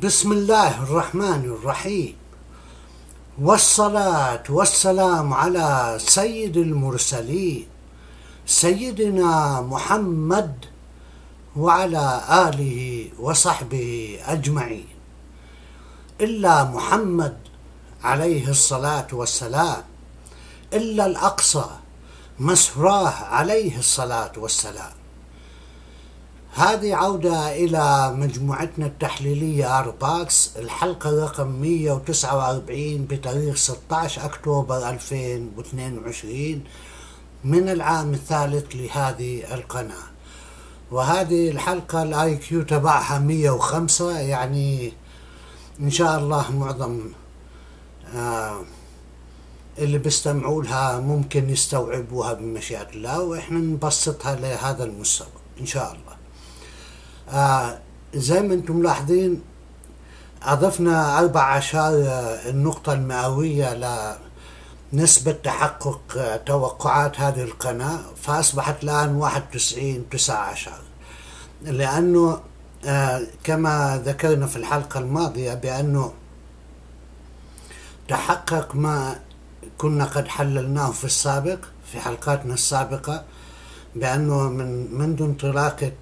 بسم الله الرحمن الرحيم، والصلاة والسلام على سيد المرسلين سيدنا محمد وعلى آله وصحبه أجمعين. إلا محمد عليه الصلاة والسلام، إلا الأقصى مسراه عليه الصلاة والسلام. هذه عودة إلى مجموعتنا التحليلية أرباكس، الحلقة رقم 149 بتاريخ 16 أكتوبر 2022 من العام الثالث لهذه القناة. وهذه الحلقة الآي كيو تبعها 105، يعني إن شاء الله معظم اللي بيستمعوا لها ممكن يستوعبوها بمشيئة الله، وإحنا نبسطها لهذا المستوى إن شاء الله. زي ما انتم ملاحظين أضفنا 14 النقطة المئوية لنسبة تحقق توقعات هذه القناة، فأصبحت الآن 91.19، لأنه كما ذكرنا في الحلقة الماضية بأنه تحقق ما كنا قد حللناه في السابق في حلقاتنا السابقة، بأنه منذ انطلاقة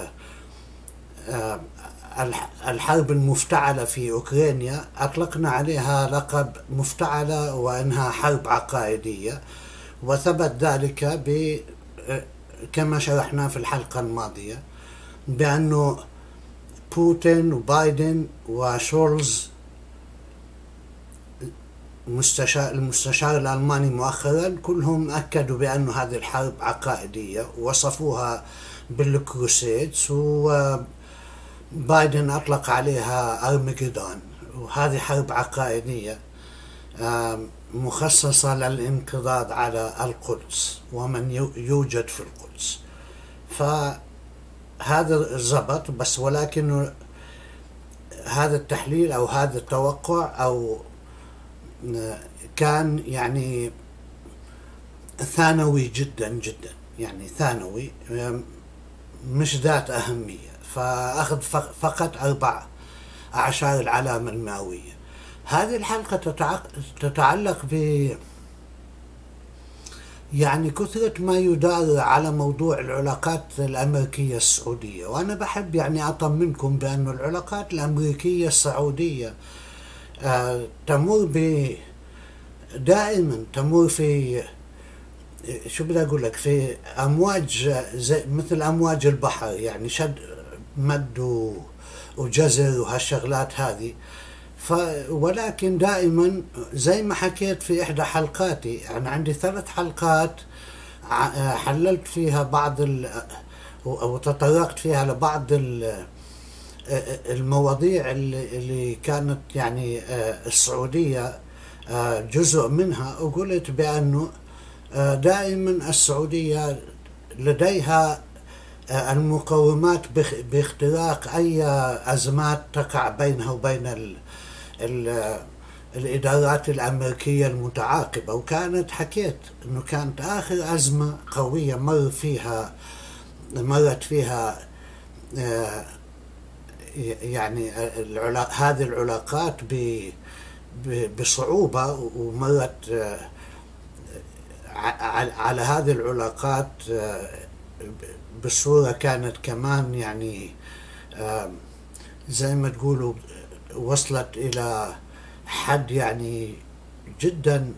الحرب المفتعلة في أوكرانيا أطلقنا عليها لقب مفتعلة وأنها حرب عقائدية، وثبت ذلك كما شرحنا في الحلقة الماضية بأنه بوتين وبايدن وشولز المستشار الألماني مؤخرا كلهم أكدوا بأن هذه الحرب عقائدية، وصفوها بالكروسيدز، بايدن أطلق عليها أرمجدون، وهذه حرب عقائدية مخصصة للانقضاض على القدس ومن يوجد في القدس. فهذا زبط، بس ولكن هذا التحليل أو هذا التوقع أو كان يعني ثانوي جدا جدا، يعني ثانوي مش ذات أهمية، فأخذ فقط 14 العلامة المئوية. هذه الحلقة تتعلق يعني كثرة ما يدار على موضوع العلاقات الأمريكية السعودية، وأنا بحب يعني أطمنكم بأن العلاقات الأمريكية السعودية دائما تمر في شو بدي أقول لك، في أمواج زي مثل أمواج البحر، يعني شد مد وجزر وهالشغلات هذه. ولكن دائما زي ما حكيت في إحدى حلقاتي، يعني عندي 3 حلقات حللت فيها بعض وتطرقت فيها لبعض المواضيع اللي كانت يعني السعودية جزء منها، وقلت بأنه دائما السعودية لديها المقومات باختراق أي أزمات تقع بينها وبين الإدارات الأمريكية المتعاقبة. وكانت حكيت أنه كانت آخر أزمة قوية مرت فيها يعني هذه العلاقات بصعوبة، ومرت على هذه العلاقات بصورة كانت كمان يعني زي ما تقولوا وصلت إلى حد يعني جدا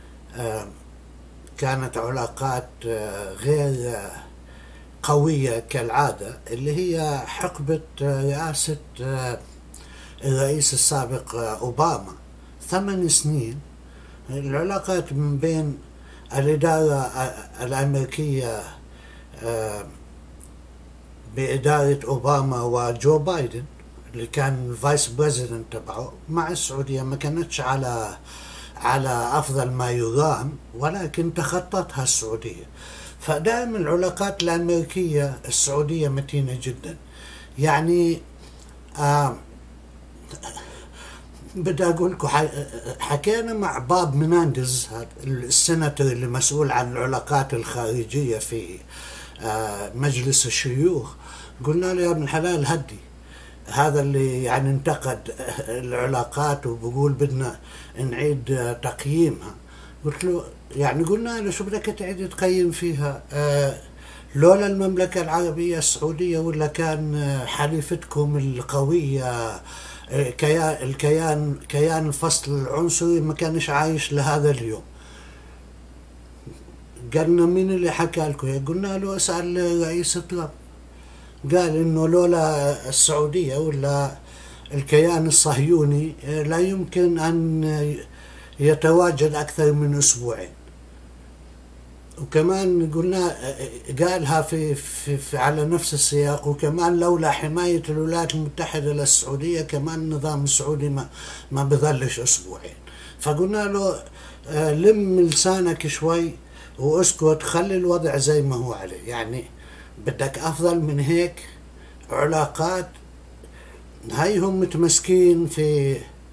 كانت علاقات غير قوية كالعادة، اللي هي حقبة رئاسة الرئيس السابق أوباما 8 سنين. العلاقات من بين الإدارة الأمريكية بإدارة أوباما وجو بايدن اللي كان الفايس بريزيدنت تبعه مع السعودية ما كانتش على أفضل ما يرام، ولكن تخطتها السعودية. فدائما العلاقات الأمريكية السعودية متينة جدا. يعني بدي أقول لكم حكينا مع باب مناندز السيناتور اللي مسؤول عن العلاقات الخارجية في مجلس الشيوخ، قلنا له يا ابن الحلال هدي، هذا اللي يعني انتقد العلاقات وبقول بدنا نعيد تقييمها. قلت له يعني قلنا له شو بدك تعيد تقيم فيها؟ لولا المملكة العربية السعودية ولا كان حليفتكم القوية، كيان الفصل العنصري ما كانش عايش لهذا اليوم. قالنا مين اللي حكى لكم؟ قلنا له اسأل رئيس ترامب. قال انه لولا السعودية ولا الكيان الصهيوني لا يمكن ان يتواجد اكثر من اسبوعين. وكمان قلنا قالها في على نفس السياق، وكمان لولا حماية الولايات المتحدة للسعودية كمان النظام السعودي ما بظلش اسبوعين. فقلنا له لم لسانك شوي واسكت، خلي الوضع زي ما هو عليه. يعني بدك افضل من هيك؟ علاقات هاي هم متمسكين في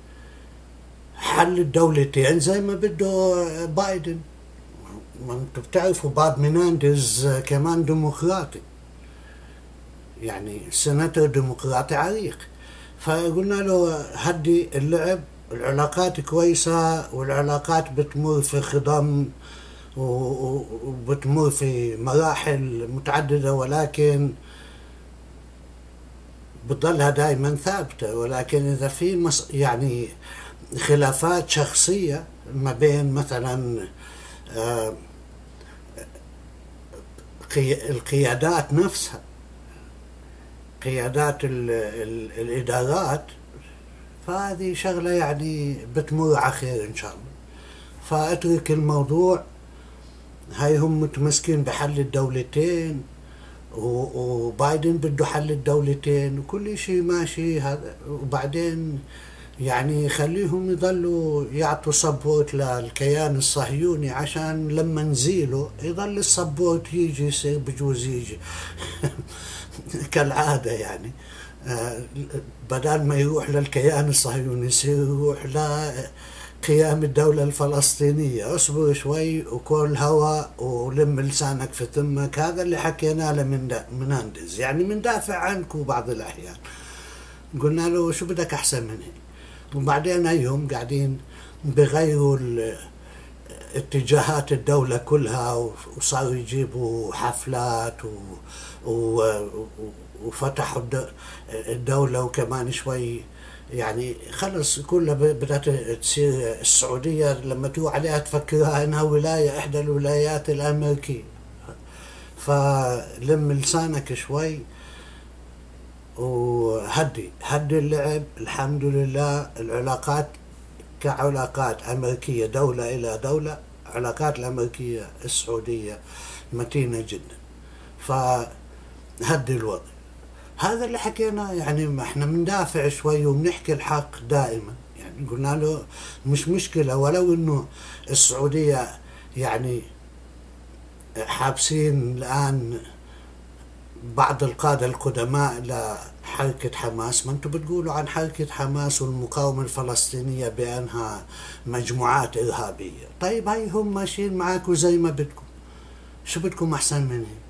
حل الدولتين زي ما بده بايدن. ما انتم بتعرفوا باب مناندز كمان ديمقراطي، يعني سناتور ديمقراطي عريق. فقلنا له هدي اللعب، العلاقات كويسة والعلاقات بتمر في خضم وبتمر في مراحل متعددة، ولكن بتضلها دائما ثابتة. ولكن إذا في يعني خلافات شخصية ما بين مثلا القيادات نفسها، قيادات الإدارات، فهذه شغلة يعني بتمر على خير إن شاء الله. فأترك الموضوع، هاي هم متمسكين بحل الدولتين وبايدن بده حل الدولتين وكل شيء ماشي هذا. وبعدين يعني خليهم يضلوا يعطوا سبورت للكيان الصهيوني عشان لما نزيله يضل السبورت يجي، يصير بجوز يجي كالعادة يعني. بدل ما يروح للكيان الصهيوني يصير يروح لقيام الدولة الفلسطينية. اصبر شوي وكل هوا ولم لسانك في ثمك. هذا اللي حكينا له من أندز، يعني مندافع عنكم بعض الأحيان. قلنا له شو بدك أحسن من هيك؟ وبعدين هيهم قاعدين بغيروا اتجاهات الدولة كلها، وصاروا يجيبوا حفلات وفتحوا الدولة. وكمان شوي يعني خلص كلها بدأت تصير السعودية لما تروح عليها تفكرها انها ولاية، احدى الولايات الامريكية. فلم لسانك شوي وهدي اللعب. الحمد لله العلاقات كعلاقات أمريكية دولة إلى دولة، علاقات الأمريكية السعودية متينة جدا. فهدي الوضع. هذا اللي حكينا، يعني ما احنا بندافع شوي وبنحكي الحق دائما. يعني قلنا له مش مشكلة ولو انه السعودية يعني حابسين الآن بعض القادة القدماء لحركة حماس. ما انتم بتقولوا عن حركة حماس والمقاومة الفلسطينية بأنها مجموعات إرهابية. طيب هاي هم ماشيين معاكم زي ما بدكم، شو بدكم أحسن من هيك؟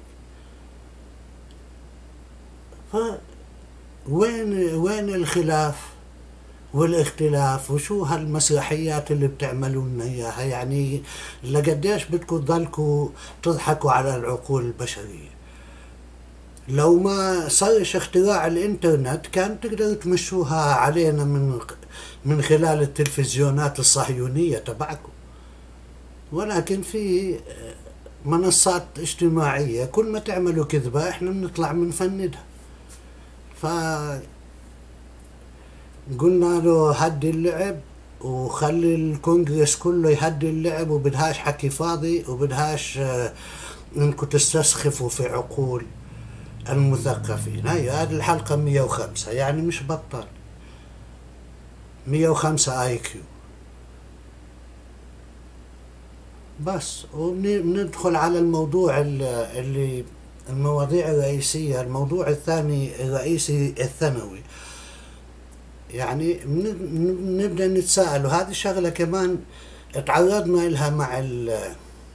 وين الخلاف والاختلاف؟ وشو هالمسرحيات اللي بتعملوا لنا اياها؟ يعني لقديش بدكم تضلكوا تضحكوا على العقول البشرية؟ لو ما صارش اختراع الانترنت كان تقدروا تمشوها علينا من خلال التلفزيونات الصهيونية تبعكم. ولكن في منصات اجتماعية كل ما تعملوا كذبة احنا بنطلع بنفندها. فقلنا له هدي اللعب وخلي الكونغرس كله يهدي اللعب، وبدهاش حكي فاضي، وبدهاش انكم تستسخفوا في عقول المثقفين. هذه الحلقة 105، يعني مش بطال، 105 اي كيو بس. وندخل على الموضوع اللي المواضيع الرئيسية. الموضوع الثاني الرئيسي الثانوي، يعني نبدأ نتساءل. وهذه الشغلة كمان تعرضنا لها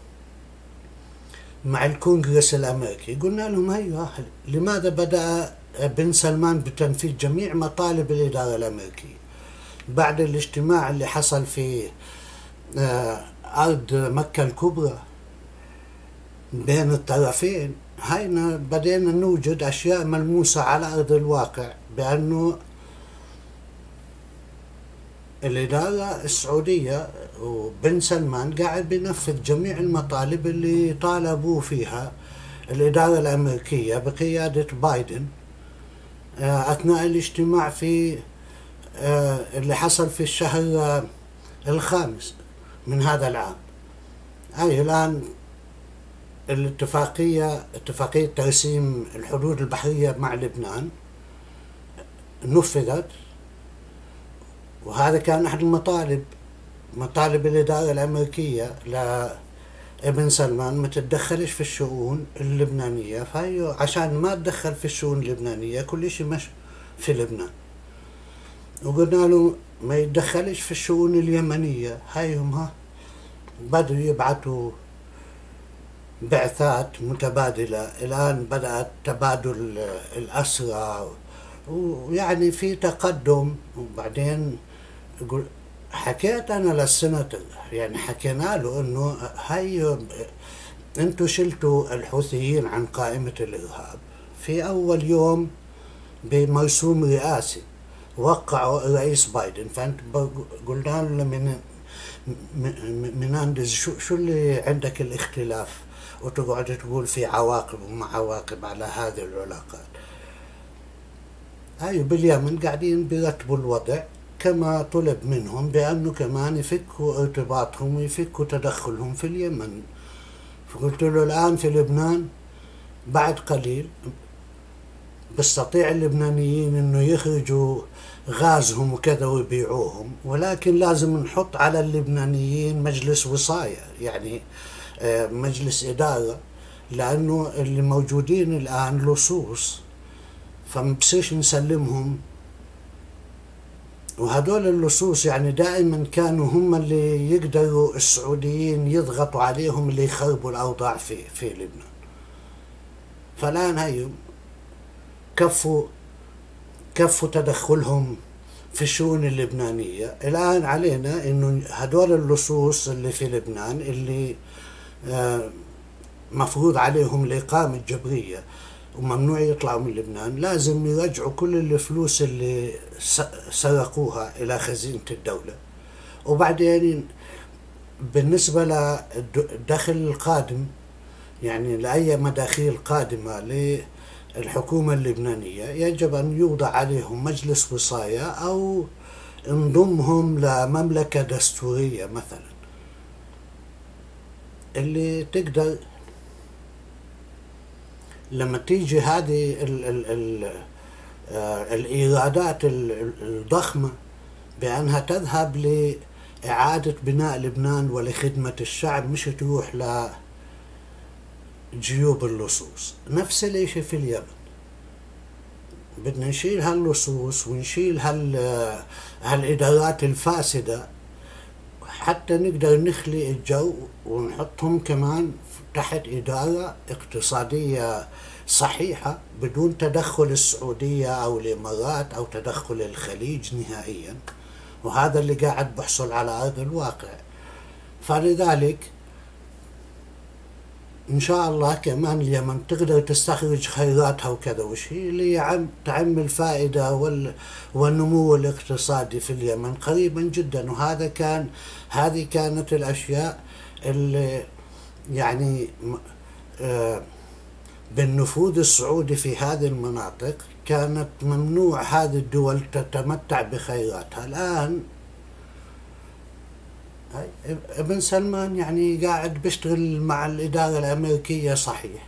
مع الكونغرس الأمريكي. قلنا لهم أيوة، لماذا بدأ بن سلمان بتنفيذ جميع مطالب الإدارة الأمريكية. بعد الاجتماع اللي حصل في أرض مكة الكبرى بين الطرفين، هينا بدينا نوجد أشياء ملموسة على أرض الواقع بأنه الإدارة السعودية وبن سلمان قاعد بينفذ جميع المطالب اللي طالبوا فيها الإدارة الأمريكية بقيادة بايدن أثناء الاجتماع في اللي حصل في الشهر الخامس من هذا العام. أي الآن اتفاقية ترسيم الحدود البحرية مع لبنان نفذت، وهذا كان أحد مطالب الإدارة الأمريكية لابن سلمان ما تتدخلش في الشؤون اللبنانية، فهي عشان ما تدخل في الشؤون اللبنانية كل شيء مش في لبنان. وقلنا له ما يتدخلش في الشؤون اليمنية، هايهم بدوا يبعثوا بعثات متبادلة. الآن بدأت تبادل الأسرى ويعني في تقدم. وبعدين حكيت أنا للسناتور، يعني حكينا له إنه هاي أنتوا شلتوا الحوثيين عن قائمة الإرهاب في أول يوم بمرسوم رئاسي وقعوا رئيس بايدن، فأنت قلنا له من عند شو اللي عندك الاختلاف وتقعد تقول في عواقب وما عواقب على هذه العلاقات. هاي باليمن قاعدين بيرتبوا الوضع كما طلب منهم بأنه كمان يفكوا ارتباطهم ويفكوا تدخلهم في اليمن. فقلت له الآن في لبنان بعد قليل بيستطيع اللبنانيين انه يخرجوا غازهم وكذا ويبيعوهم، ولكن لازم نحط على اللبنانيين مجلس وصاية، يعني مجلس إدارة، لأنه اللي موجودين الآن لصوص فمبصيرش نسلمهم. وهدول اللصوص يعني دائما كانوا هم اللي يقدروا السعوديين يضغطوا عليهم اللي يخربوا الأوضاع في لبنان. فالآن هيهم كفوا تدخلهم في الشؤون اللبنانية. الآن علينا إنه هدول اللصوص اللي في لبنان اللي مفروض عليهم الإقامة الجبرية وممنوع يطلعوا من لبنان، لازم يرجعوا كل الفلوس اللي سرقوها إلى خزينة الدولة. وبعدين بالنسبة للدخل القادم، يعني لأي مداخيل قادمة للحكومة اللبنانية يجب أن يوضع عليهم مجلس وصاية أو انضمهم لمملكة دستورية مثلا اللي تقدر لما تيجي هذه الإيرادات الضخمة بأنها تذهب لإعادة بناء لبنان ولخدمة الشعب، مش تروح لجيوب اللصوص. نفس الشيء في اليمن، بدنا نشيل هاللصوص ونشيل هالإدارات الفاسدة حتى نقدر نخلق الجو ونحطهم كمان تحت إدارة اقتصادية صحيحة بدون تدخل السعودية أو الإمارات أو تدخل الخليج نهائيا. وهذا اللي قاعد بحصل على أرض الواقع. فلذلك إن شاء الله كمان اليمن تقدر تستخرج خيراتها وكذا، وشي اللي تعم الفائدة والنمو الاقتصادي في اليمن قريبا جدا. هذه كانت الأشياء اللي يعني بالنفوذ السعودي في هذه المناطق كانت ممنوع هذه الدول تتمتع بخيراتها. الآن ابن سلمان يعني قاعد بيشتغل مع الإدارة الأمريكية صحيح،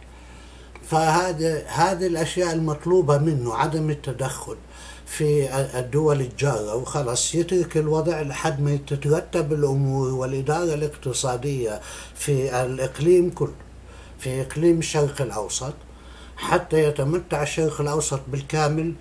هذه الأشياء المطلوبة منه عدم التدخل في الدول الجارة وخلص يترك الوضع لحد ما تترتب الأمور والإدارة الاقتصادية في الإقليم كله، في إقليم الشرق الأوسط، حتى يتمتع الشرق الأوسط بالكامل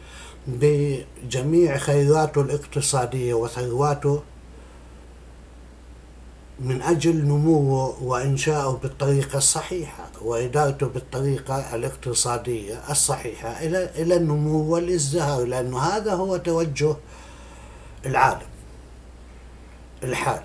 بجميع خيراته الاقتصادية وثرواته من أجل نموه وإنشاؤه بالطريقة الصحيحة وإدارته بالطريقة الاقتصادية الصحيحة إلى النمو والازدهار، لأنه هذا هو توجه العالم الحالي.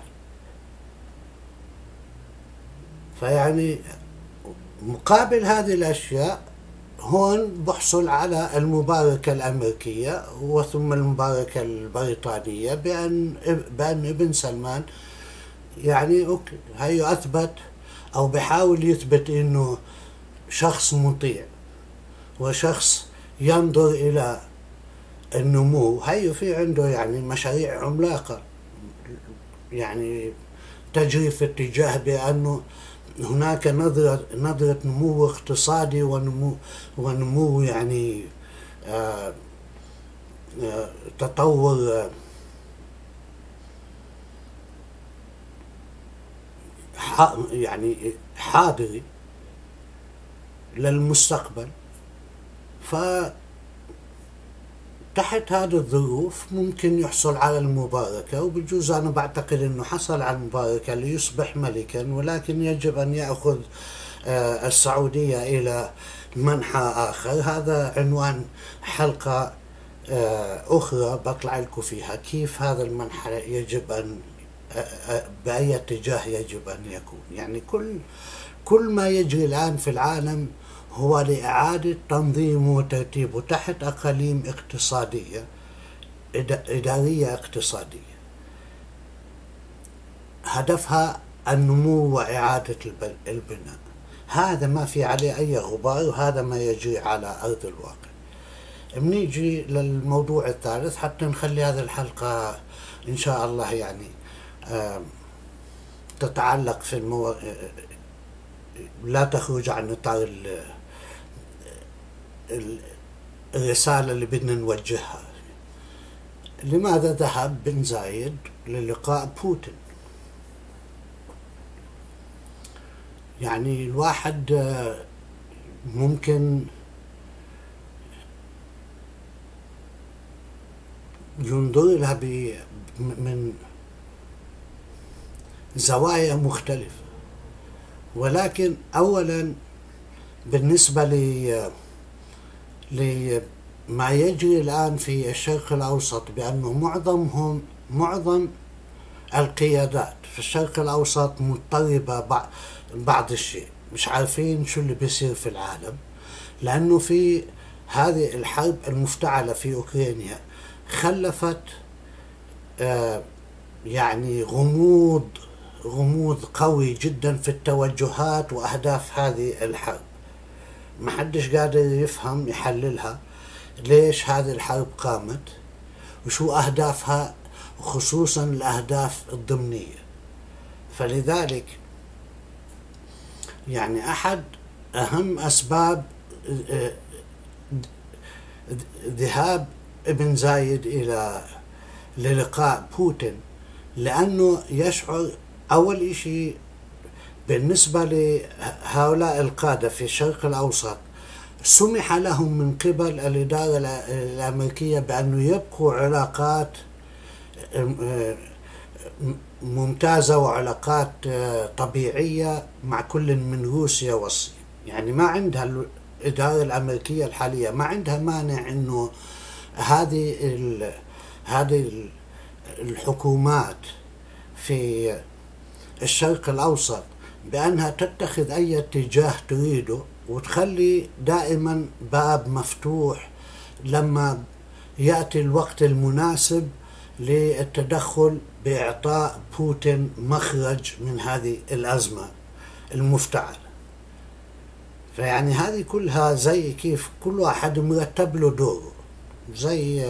فيعني مقابل هذه الأشياء هون بحصل على المباركة الأمريكية وثم المباركة البريطانية بأن ابن سلمان يعني أوكي هي أثبت أو بحاول يثبت إنه شخص مطيع وشخص ينظر إلى النمو. هي في عنده يعني مشاريع عملاقة يعني تجري في اتجاه بأنه هناك نظرة نمو اقتصادي ونمو يعني تطور يعني حاضري للمستقبل. فتحت هذه الظروف ممكن يحصل على المباركة، وبجوز أنا بعتقد أنه حصل على المباركة ليصبح ملكا، ولكن يجب أن يأخذ السعودية إلى منحى آخر. هذا عنوان حلقة أخرى بطلع لكم فيها كيف هذا المنحى يجب أن بأي اتجاه يجب أن يكون. يعني كل ما يجري الآن في العالم هو لإعادة تنظيمه وترتيبه تحت أقاليم اقتصادية إدارية اقتصادية هدفها النمو وإعادة البناء. هذا ما في عليه أي غبار، وهذا ما يجري على أرض الواقع. بنيجي للموضوع الثالث حتى نخلي هذه الحلقة إن شاء الله يعني تتعلق في لا تخرج عن إطار الرسالة اللي بدنا نوجهها. لماذا ذهب بن زايد للقاء بوتين؟ يعني الواحد ممكن ينظر لها من زوايا مختلفة، ولكن أولا بالنسبة لما يجري الآن في الشرق الأوسط، بأنه معظم القيادات في الشرق الأوسط مضطربة بعض الشيء، مش عارفين شو اللي بيصير في العالم، لأنه في هذه الحرب المفتعلة في أوكرانيا خلفت يعني غموض قوي جدا في التوجهات وأهداف هذه الحرب. ما حدش قادر يفهم يحللها ليش هذه الحرب قامت وشو أهدافها، وخصوصا الأهداف الضمنية. فلذلك يعني أحد أهم أسباب ذهاب ابن زايد للقاء بوتين، لأنه يشعر أول إشي بالنسبة لهؤلاء القادة في الشرق الأوسط سمح لهم من قبل الإدارة الأمريكية بأنه يبقوا علاقات ممتازة وعلاقات طبيعية مع كل من روسيا والصين. يعني ما عندها الإدارة الأمريكية الحالية ما عندها مانع إنه هذه الحكومات في الشرق الأوسط بأنها تتخذ أي اتجاه تريده، وتخلي دائما باب مفتوح لما يأتي الوقت المناسب للتدخل بإعطاء بوتين مخرج من هذه الأزمة المفتعلة. فيعني هذه كلها زي كيف كل واحد مرتب له دوره، زي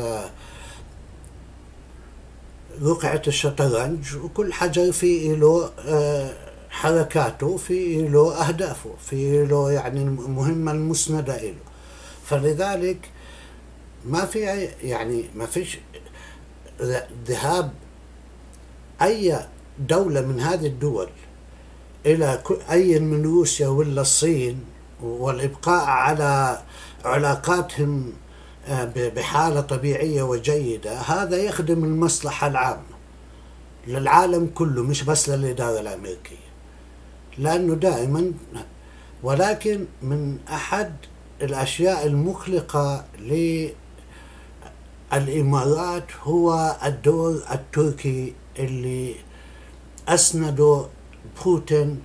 رقعة الشطرنج، وكل حجر فيه له حركاته، فيه له أهدافه، فيه له يعني المهمة المسندة له. فلذلك ما فيش ذهاب أي دولة من هذه الدول إلى أي من روسيا ولا الصين والإبقاء على علاقاتهم بحالة طبيعية وجيدة، هذا يخدم المصلحة العامة. للعالم كله مش بس للإدارة الأمريكية، لأنه دائما، ولكن من أحد الأشياء المقلقة للإمارات هو الدور التركي اللي أسنده بوتين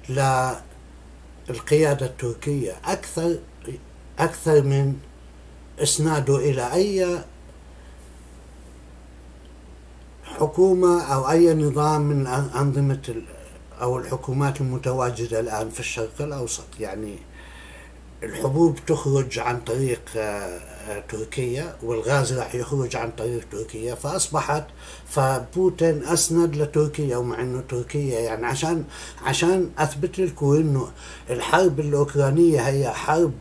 للقيادة التركية أكثر من إسناده إلى أي حكومة أو أي نظام من أنظمة أو الحكومات المتواجدة الآن في الشرق الأوسط. يعني الحبوب تخرج عن طريق تركيا، والغاز راح يخرج عن طريق تركيا، فبوتين أسند لتركيا، ومع أنه تركيا يعني عشان أثبت لكم أنه الحرب الأوكرانية هي حرب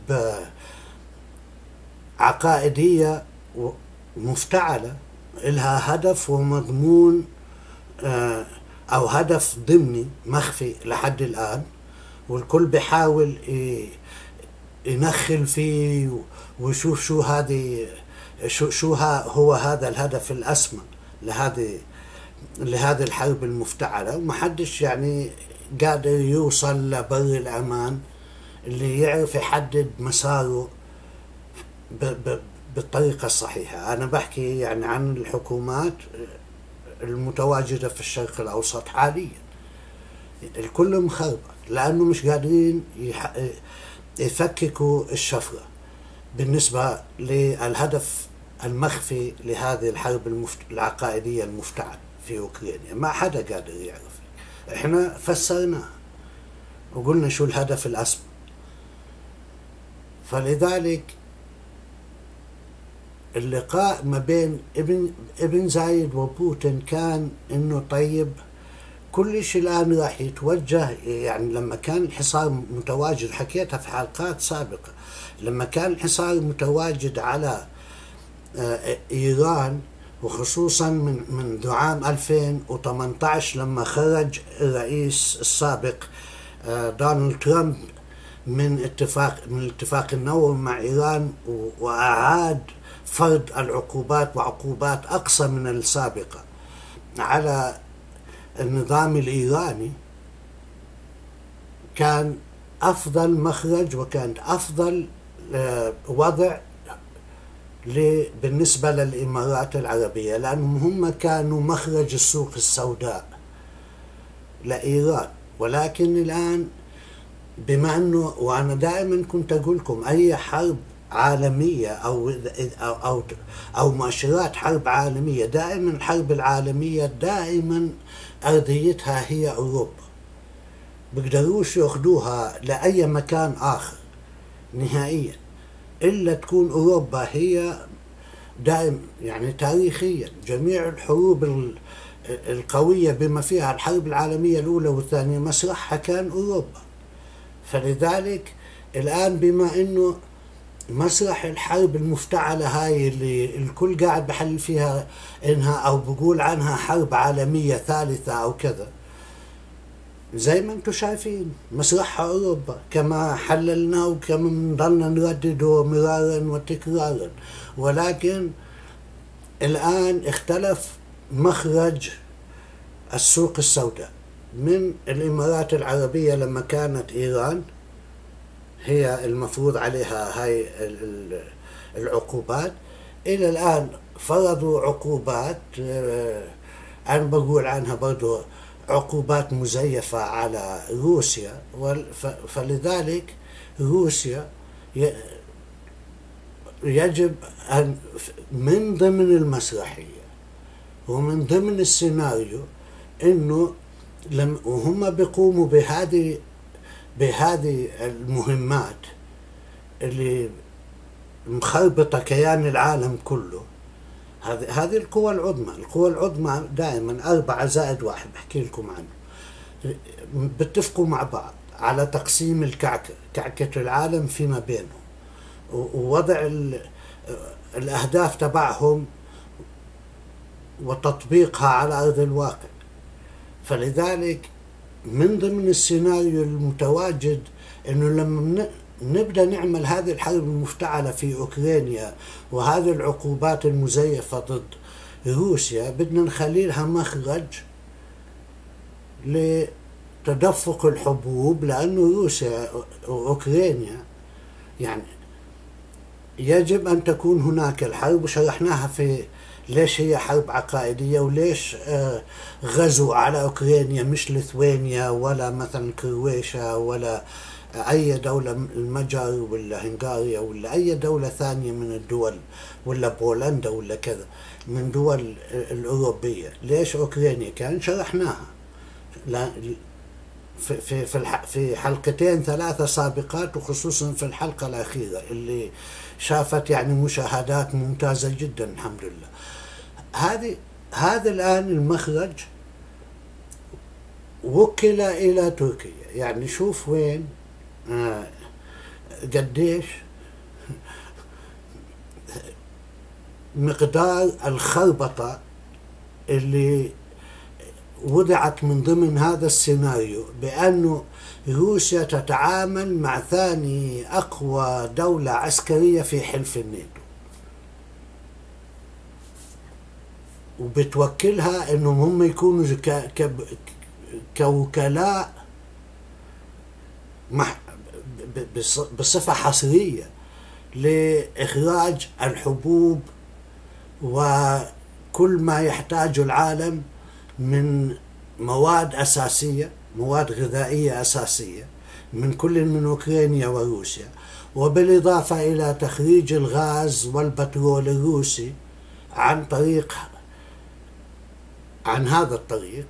عقائدية مفتعلة، إلها هدف ومضمون أو هدف ضمني مخفي لحد الآن، والكل بيحاول ينخل فيه ويشوف شو هو هذا الهدف الأسمى لهذه الحرب المفتعلة، ومحدش يعني قادر يوصل لبر الأمان اللي يعرف يحدد مساره بالطريقة الصحيحة. أنا بحكي يعني عن الحكومات المتواجدة في الشرق الأوسط حاليا، الكل مخربة لأنه مش قادرين يفككوا الشفرة بالنسبة للهدف المخفي لهذه الحرب العقائدية المفتعلة في أوكرانيا. ما حدا قادر يعرف. احنا فسرناه وقلنا شو الهدف الأسمى. فلذلك اللقاء ما بين ابن زايد وبوتين كان انه طيب كل شيء الآن راح يتوجه. يعني لما كان الحصار متواجد، حكيتها في حلقات سابقة، لما كان الحصار متواجد على إيران، وخصوصا منذ عام 2018 لما خرج الرئيس السابق دونالد ترامب من الاتفاق النووي مع إيران، وأعاد فرض العقوبات وعقوبات أقصى من السابقة على النظام الإيراني، كان أفضل مخرج وكان أفضل وضع بالنسبة للإمارات العربية، لأنهم هم كانوا مخرج السوق السوداء لإيران. ولكن الآن بما أنه، وأنا دائما كنت أقول لكم أي حرب عالمية أو مؤشرات حرب عالمية، دائما الحرب العالمية دائما أرضيتها هي أوروبا، بيقدروش يأخذوها لأي مكان آخر نهائيا إلا تكون أوروبا هي دائما. يعني تاريخيا جميع الحروب القوية بما فيها الحرب العالمية الأولى والثانية مسرحها كان أوروبا. فلذلك الآن بما أنه مسرح الحرب المفتعلة هاي اللي الكل قاعد بحل فيها إنها أو بقول عنها حرب عالمية ثالثة أو كذا، زي ما انتم شايفين مسرحها أوروبا، كما حللنا وكما نضلنا نردده مرارا وتكرارا. ولكن الآن اختلف مخرج السوق السوداء من الإمارات العربية لما كانت إيران هي المفروض عليها هاي العقوبات، إلى الآن فرضوا عقوبات أنا بقول عنها برضو عقوبات مزيفة على روسيا. فلذلك روسيا يجب أن من ضمن المسرحية ومن ضمن السيناريو إنه وهم بيقوموا بهذه المهمات اللي مخربطة كيان العالم كله، هذه القوى العظمى دائما 4+1 بحكي لكم عنه، بيتفقوا مع بعض على تقسيم كعكة العالم فيما بينهم، ووضع الأهداف تبعهم وتطبيقها على أرض الواقع. فلذلك من ضمن السيناريو المتواجد انه لما نبدأ نعمل هذه الحرب المفتعلة في أوكرانيا وهذه العقوبات المزيفة ضد روسيا، بدنا نخلي لها مخرج لتدفق الحبوب، لأنه روسيا وأوكرانيا يعني يجب أن تكون هناك الحرب. وشرحناها في ليش هي حرب عقائدية، وليش غزو على أوكرانيا مش ليثوانيا ولا مثلا كرواتيا ولا أي دولة، المجر ولا هنغاريا ولا أي دولة ثانية من الدول، ولا بولندا ولا كذا من دول الأوروبية. ليش أوكرانيا؟ كان شرحناها في حلقتين ثلاثة سابقات، وخصوصا في الحلقة الأخيرة اللي شافت يعني مشاهدات ممتازة جدا الحمد لله. هذا الآن المخرج وكل إلى تركيا. يعني شوف وين قديش مقدار الخربطة اللي وضعت من ضمن هذا السيناريو، بأنه روسيا تتعامل مع ثاني أقوى دولة عسكرية في حلف الناتو، وبتوكلها أنهم هم يكونوا كوكلاء بصفة حصرية لإخراج الحبوب وكل ما يحتاجه العالم من مواد أساسية، مواد غذائية أساسية من كل من أوكرانيا وروسيا، وبالإضافة إلى تخريج الغاز والبترول الروسي عن هذا الطريق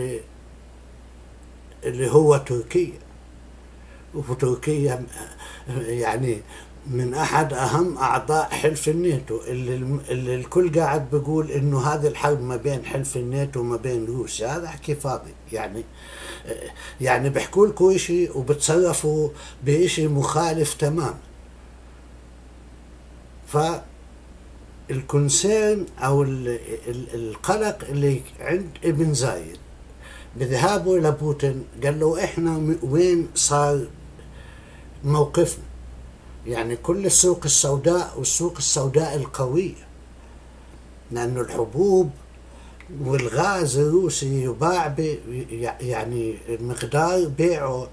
اللي هو تركيا. وتركيا يعني من أحد أهم أعضاء حلف الناتو، اللي الكل قاعد بيقول إنه هذه الحرب ما بين حلف الناتو وما بين روسيا. هذا حكي فاضي. يعني بيحكوا لكم إشي وبتصرفوا بإشي مخالف تمام. فالكونسيرن أو القلق اللي عند ابن زايد بذهابه إلى بوتين، قال له إحنا وين صار موقفنا؟ يعني كل السوق السوداء والسوق السوداء القوية، لأنه الحبوب والغاز الروسي يباع يعني مقدار بيعه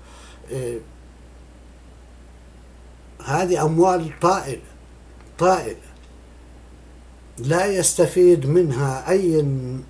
هذه أموال طائلة لا يستفيد منها أي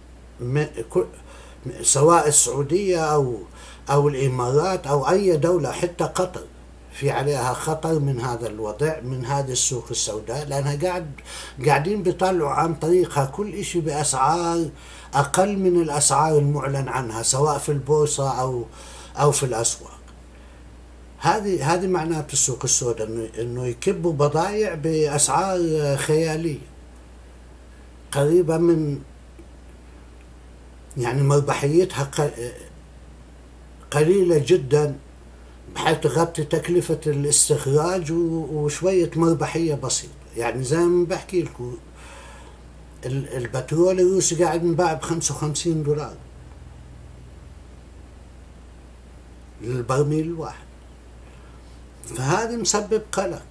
سواء السعودية أو الإمارات أو أي دولة، حتى قطر في عليها خطر من هذا الوضع، من هذه السوق السوداء، لأنها قاعدين بيطلعوا عن طريقها كل إشي بأسعار أقل من الأسعار المعلن عنها، سواء في البورصة أو في الأسواق. هذه معنات السوق السوداء، إنه يكبوا بضائع بأسعار خيالية قريبة من يعني مربحيتها قليلة جدا، بحيث تغطي تكلفة الاستخراج وشوية مربحية بسيطة. يعني زي ما بحكي لكم البترول الروسي قاعد نباع $55 للبرميل الواحد. فهذا مسبب قلق.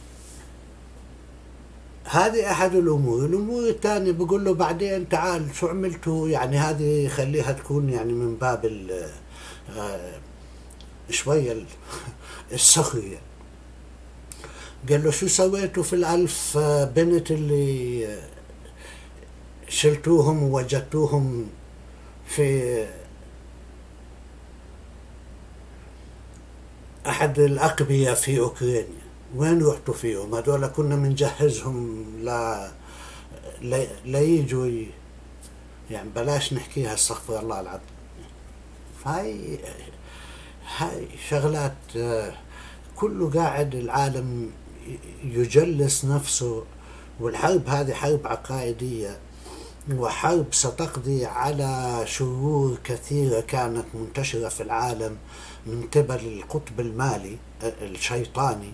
هذه أحد الأمور. الأمور الثانية بقول له بعدين تعال شو عملتوا، يعني هذه خليها تكون يعني من باب شوية السخرية. قال له شو سويتوا في 1000 بنت اللي شلتوهم ووجدتوهم في أحد الأقبية في أوكرانيا؟ وين رحتوا فيهم؟ هذول كنا منجهزهم لا يجوا يعني بلاش نحكيها، استغفر الله العظيم. هاي شغلات كله قاعد العالم يجلس نفسه. والحرب هذه حرب عقائدية، وحرب ستقضي على شرور كثيرة كانت منتشرة في العالم من قبل القطب المالي الشيطاني،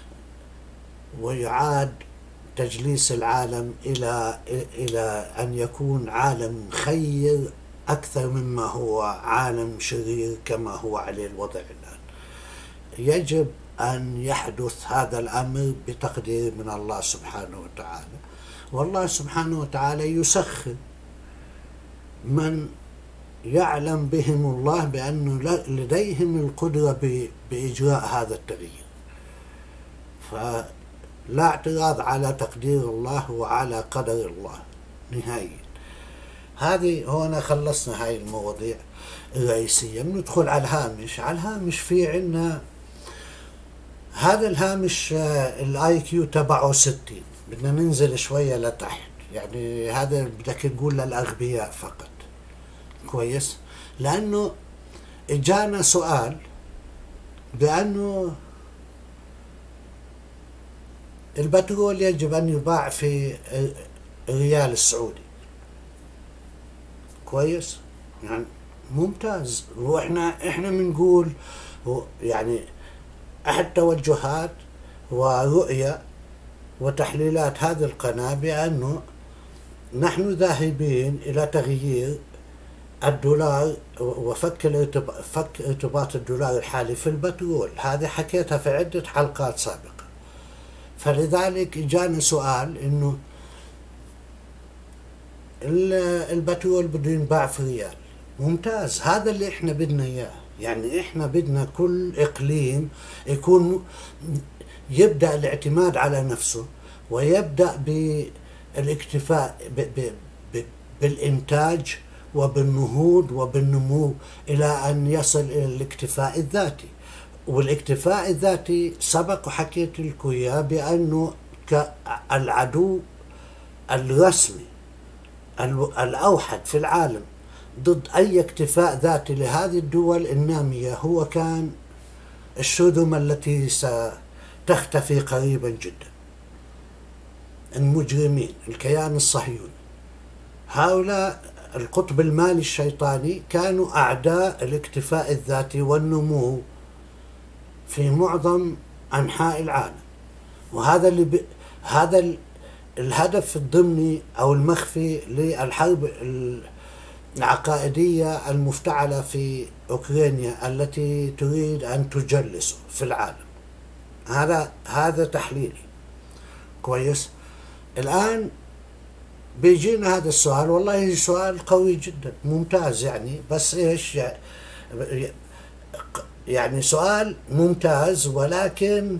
ويعاد تجليس العالم إلى أن يكون عالم خير أكثر مما هو عالم شرير كما هو عليه الوضع الآن. يجب أن يحدث هذا الأمر بتقدير من الله سبحانه وتعالى. والله سبحانه وتعالى يسخر من يعلم بهم الله بأنه لديهم القدرة بإجراء هذا التغيير. فلا اعتراض على تقدير الله وعلى قدر الله نهائيا. هذه هنا خلصنا هاي المواضيع الرئيسية. بندخل على الهامش. على الهامش في عنا هذا الهامش الاي كيو تبعه 60. بدنا ننزل شوية لتحت، يعني هذا بدك تقول للأغبياء فقط. كويس؟ لأنه اجانا سؤال بأنه البترول يجب أن يباع في الريال السعودي. كويس؟ يعني ممتاز. واحنا بنقول يعني احد توجهات ورؤية وتحليلات هذه القناة بأنه نحن ذاهبين إلى تغيير الدولار وفك ارتباط الدولار الحالي في البترول. هذه حكيتها في عدة حلقات سابقة. فلذلك جانا سؤال انه البترول بده ينباع في ريال. ممتاز، هذا اللي احنا بدنا اياه. يعني احنا بدنا كل اقليم يكون يبدأ الاعتماد على نفسه ويبدأ بالاكتفاء بالإنتاج وبالنهوض وبالنمو إلى أن يصل إلى الاكتفاء الذاتي. والاكتفاء الذاتي سبق وحكيت لكم إياه بأنه العدو الرسمي الأوحد في العالم ضد أي اكتفاء ذاتي لهذه الدول النامية هو كان الشذم التي ستختفي قريبا جدا. المجرمين، الكيان الصهيوني، هؤلاء القطب المالي الشيطاني كانوا أعداء الاكتفاء الذاتي والنمو في معظم أنحاء العالم. وهذا هذا الهدف الضمني أو المخفي للحرب العقائدية المفتعلة في أوكرانيا التي تريد أن تجلسه في العالم. هذا تحليلي. كويس؟ الآن بيجينا هذا السؤال، والله سؤال قوي جدا ممتاز يعني، بس إيش يعني سؤال ممتاز، ولكن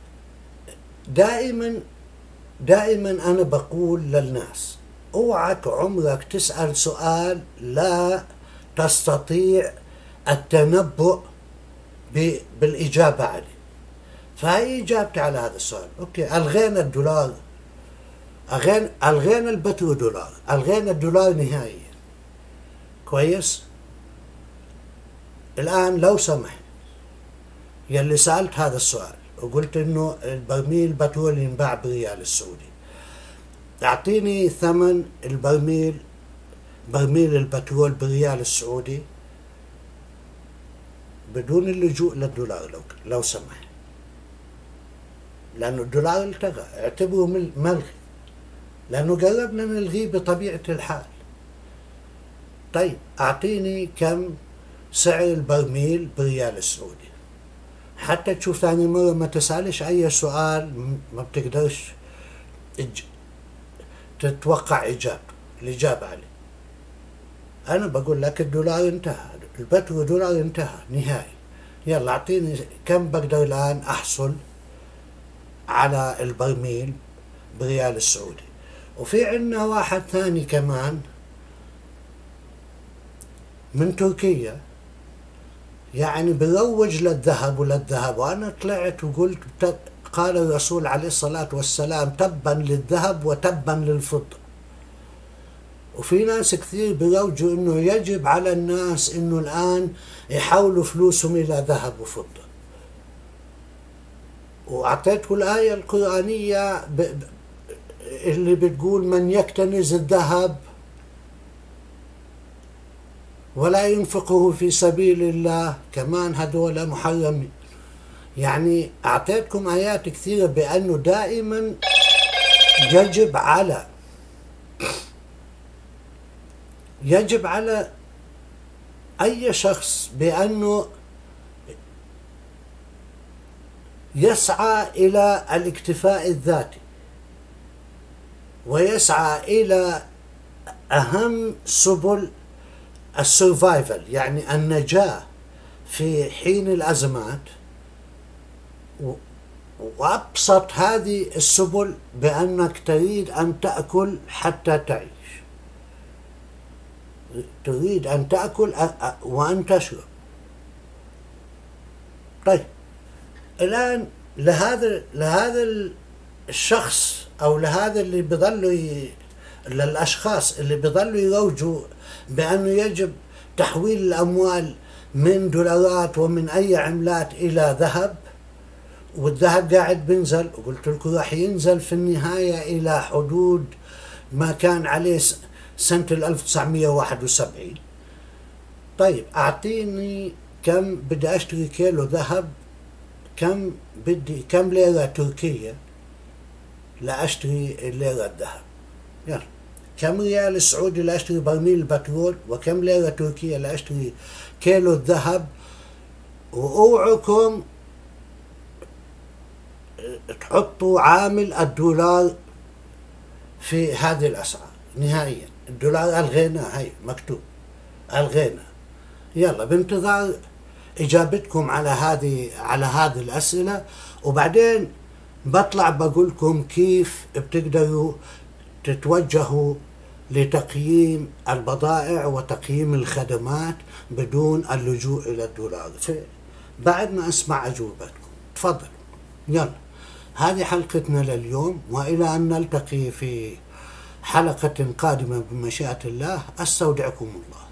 دائما أنا بقول للناس اوعك عمرك تسأل سؤال لا تستطيع التنبؤ بالإجابة عليه. فهي إجابتي على هذا السؤال. أوكي، ألغينا الدولار، ألغينا البترو دولار، ألغينا الدولار نهائيا. كويس؟ الآن لو سمحت يلي سألت هذا السؤال وقلت إنه البرميل البترول ينباع بريال السعودي، أعطيني ثمن برميل البترول بريال السعودي بدون اللجوء للدولار لو سمحت، لأنه الدولار التغى، اعتبره ملغي، لأنه قربنا نلغيه بطبيعة الحال. طيب أعطيني كم سعر البرميل بريال السعودي حتى تشوف ثاني مرة ما تسألش أي سؤال ما بتقدرش تتوقع الإجابة عليه. أنا بقول لك الدولار انتهى، البترو دولار انتهى نهائي. يلا أعطيني كم بقدر الآن أحصل على البرميل بريال السعودي. وفي عندنا واحد ثاني كمان من تركيا يعني بروج للذهب وأنا طلعت وقلت قال الرسول عليه الصلاة والسلام تبا للذهب وتبا للفضة. وفي ناس كثير بيروجوا انه يجب على الناس انه الآن يحولوا فلوسهم إلى ذهب وفضة. وأعطيته الآية القرآنية اللي بتقول من يكتنز الذهب ولا ينفقه في سبيل الله كمان هدول محرمين. يعني أعطيتكم آيات كثيرة بأنه دائما يجب على أي شخص بأنه يسعى إلى الاكتفاء الذاتي ويسعى إلى أهم سبل السرفايفل، يعني النجاة في حين الأزمات، وأبسط هذه السبل بأنك تريد أن تأكل حتى تعيش، تريد أن تأكل وأن تشرب. طيب الآن لهذا الشخص أو لهذا اللي بيظلوا للأشخاص اللي بيظلوا يروجوا بأنه يجب تحويل الأموال من دولارات ومن أي عملات إلى ذهب، والذهب قاعد بينزل، وقلت لكم راح ينزل في النهاية إلى حدود ما كان عليه سنة 1971. طيب أعطيني كم بدي أشتري كيلو ذهب، كم ليرة تركية لأشتري الليرة الذهب؟ يلا، كم ريال سعودي لأشتري برميل البترول، وكم ليرة تركية لأشتري كيلو الذهب. وأوعكم تحطوا عامل الدولار في هذه الأسعار نهائيا. الدولار ألغينا، هاي مكتوب ألغينا. يلا بانتظار إجابتكم على هذه الأسئلة، وبعدين بطلع بقولكم كيف بتقدروا تتوجهوا لتقييم البضائع وتقييم الخدمات بدون اللجوء إلى الدولار. بعد ما أسمع أجوبتكم تفضلوا. يلا، هذه حلقتنا لليوم، وإلى أن نلتقي في حلقة قادمة بمشيئة الله، أستودعكم الله.